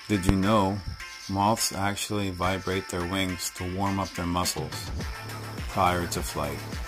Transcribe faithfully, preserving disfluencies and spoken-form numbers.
Did you know moths actually vibrate their wings to warm up their muscles prior to flight?